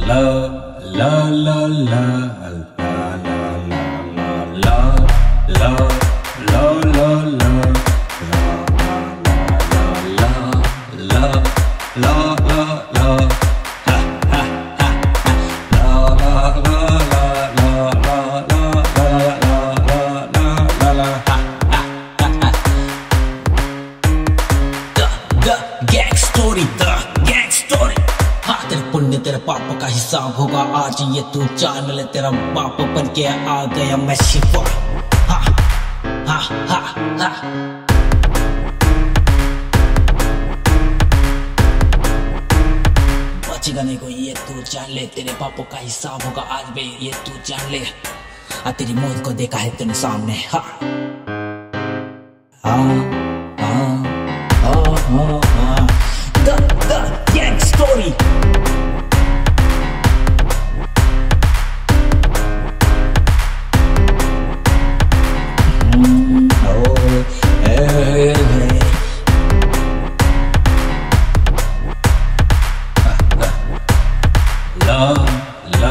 la la la la la la la la la पुण्य तेरे पाप का हिसाब होगा आज ये तू जान ले तेरा बाप बन के आ गया मैं शिवा। हा हा हा हा बचेगा नहीं कोई ये तू जान ले तेरे पापों का हिसाब होगा आज भी ये तू जान ले। तेरी मौत को देखा है तेरे सामने। हा हा हा हा हा The gang story।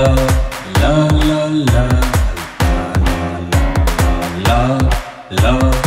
La